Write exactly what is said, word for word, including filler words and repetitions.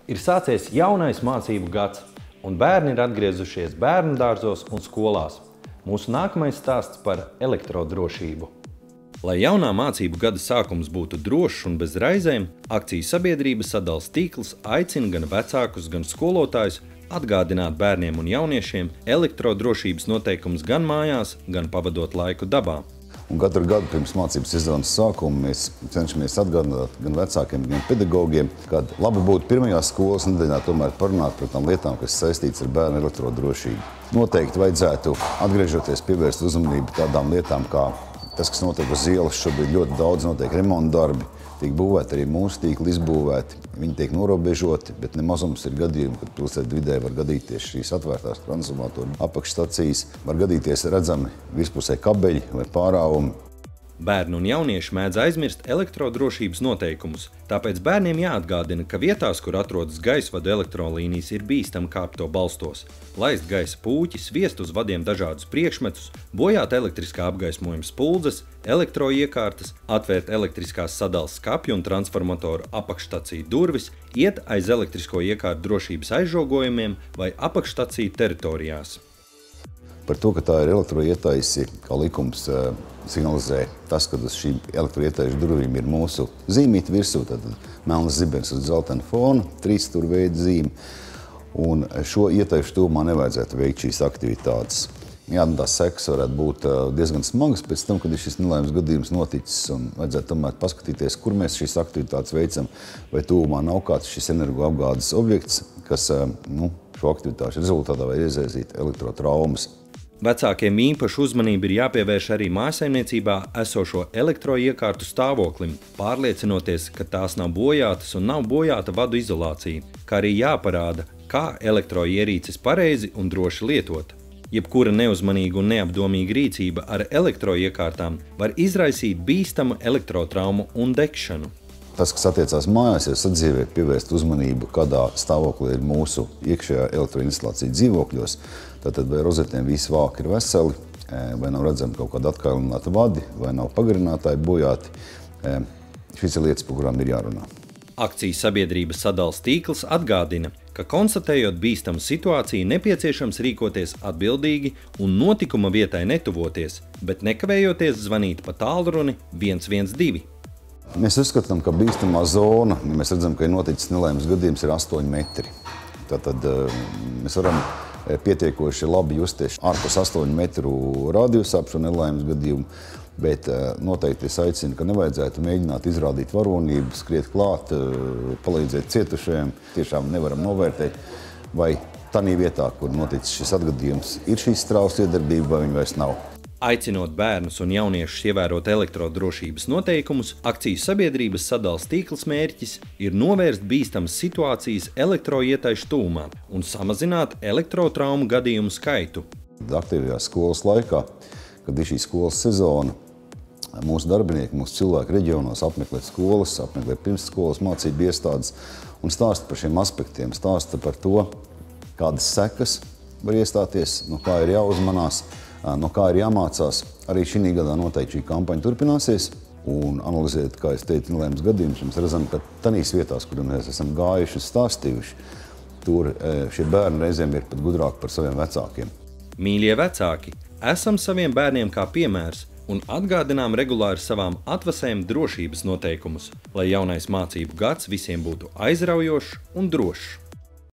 Ir sācies jaunais mācību gads, un bērni ir atgriezušies bērnu dārzos un skolās. Mūsu nākamais stāsts par elektrodrošību. Lai jaunā mācību gada sākums būtu drošs un bez raizēm, akciju sabiedrības sadales tīkls aicina gan vecākus, gan skolotājus atgādināt bērniem un jauniešiem elektrodrošības noteikumus gan mājās, gan pavadot laiku dabā. Un katru gadu pirms mācības sezonas sākuma mēs cenšamies atgādināt gan vecākiem, gan pedagogiem, kad labi būtu pirmajā skolas nedēļā tomēr parunāt par tām lietām, kas saistītas ar bērnu elektrodrošību. Noteikti vajadzētu, atgriežoties, pievērst uzmanību tādām lietām, kā tas, kas notiek uz ielas. Šobrīd ļoti daudz notiek remonta darbi, tiek būvēti arī mūsu tīkli izbūvēti. Viņi tiek norobežoti, bet ne mazums ir gadījumi, kad pilsētu vidē var gadīties šīs atvērtās transformatoru apakšstacijas, var gadīties redzami virspusē kabeļi vai pārāvumi. Bērni un jaunieši mēdz aizmirst elektrodrošības noteikumus, tāpēc bērniem jāatgādina, ka vietās, kur atrodas gaisvadu elektrolīnijas, ir bīstami kāpt to balstos, laist gaisa pūķi, sviest uz vadiem dažādus priekšmetus, bojāt elektriskā apgaismojuma spuldzes, elektroiekārtas, atvērt elektriskās sadales skapju un transformatoru apakšstaciju durvis, iet aiz elektrisko iekārtu drošības aizžogojumiem vai apakšstaciju teritorijās. Par to, ka tā ir elektroietaisi, kā likums signalizē tas, ka uz šīm elektroietaišu durvīm ir mūsu zīmīti virsū, tad melnas zibens uz dzeltena fona, trīs stūra veida zīme, un šo ietaišu tuvumā nevajadzētu veikt šīs aktivitātes. Jā, tās sekas varētu būt diezgan smagas pēc tam, kad ir šis nelaimes gadījums noticis, un vajadzētu tomēr paskatīties, kur mēs šīs aktivitātes veicam, vai tuvumā nav kāds šis energoapgādes objekts, kas nu, šo aktivitāšu rezultātā var izraisīt elektrotraumas. Vecākiem īpašu uzmanību ir jāpievērš arī mājsaimniecībā esošo elektroiekārtu stāvoklim, pārliecinoties, ka tās nav bojātas un nav bojāta vadu izolācija, kā arī jāparāda, kā elektroierīces pareizi un droši lietot. Jebkura neuzmanīga un neapdomīga rīcība ar elektroiekārtām var izraisīt bīstamu elektrotraumu un degšanu. Tas, kas attiecās mājās, ir sadzīvē pievērst uzmanību, kādā stāvoklī ir mūsu iekšējā elektroinstalācija dzīvokļos. Tātad vai rozetēm visi vāki ir veseli, vai nav redzami kaut kādi atkailināti vadi, vai nav pagarinātāji bojāti. Šīs ir lietas, par kurām ir jārunā. Akciju sabiedrības sadales tīkls atgādina, ka konstatējot bīstamu situāciju, nepieciešams rīkoties atbildīgi un notikuma vietai netuvoties, bet nekavējoties zvanīt pa tālruni viens viens divi. Mēs uzskatām, ka bīstamā zona, ja mēs redzam, ka ir noticis nelaimes gadījums, ir astoņi metri. Tātad mēs varam pietiekoši labi justies ārpus astoņu metru radiusā ap šo nelaimes gadījumu, bet noteikti es aicinu, ka nevajadzētu mēģināt izrādīt varonību, skriet klāt, palīdzēt cietušajiem. Tiešām nevaram novērtēt, vai tanī vietā, kur noticis šis atgadījums, ir šīs straujas iedarbība, vai viņa vairs nav. Aicinot bērnus un jauniešus ievērot elektrodrošības noteikumus, akciju sabiedrības sadales tīkls mērķis ir novērst bīstamas situācijas elektroietaišu tuvumā un samazināt elektrotraumu gadījumu skaitu. Aktīvajā skolas laikā, kad ir šī skolas sezona, mūsu darbinieki, mūsu cilvēki reģionos apmeklē skolas, apmeklē pirmsskolas mācību iestādes un stāsta par šiem aspektiem, stāsta par to, kādas sekas var iestāties, no kā ir jāuzmanās, no kā ir jāmācās. Arī šī gadā noteikti šī kampaņa turpināsies. Un analizēt, kā es teicu, nelaimes gadījumus, mēs redzam, ka tanīs vietās, kur mēs esam gājuši un stāstījuši, tur šie bērni reizēm ir pat gudrāki par saviem vecākiem. Mīļie vecāki, esam saviem bērniem kā piemērs un atgādinām regulāri savām atvasēm drošības noteikumus, lai jaunais mācību gads visiem būtu aizraujošs un drošs.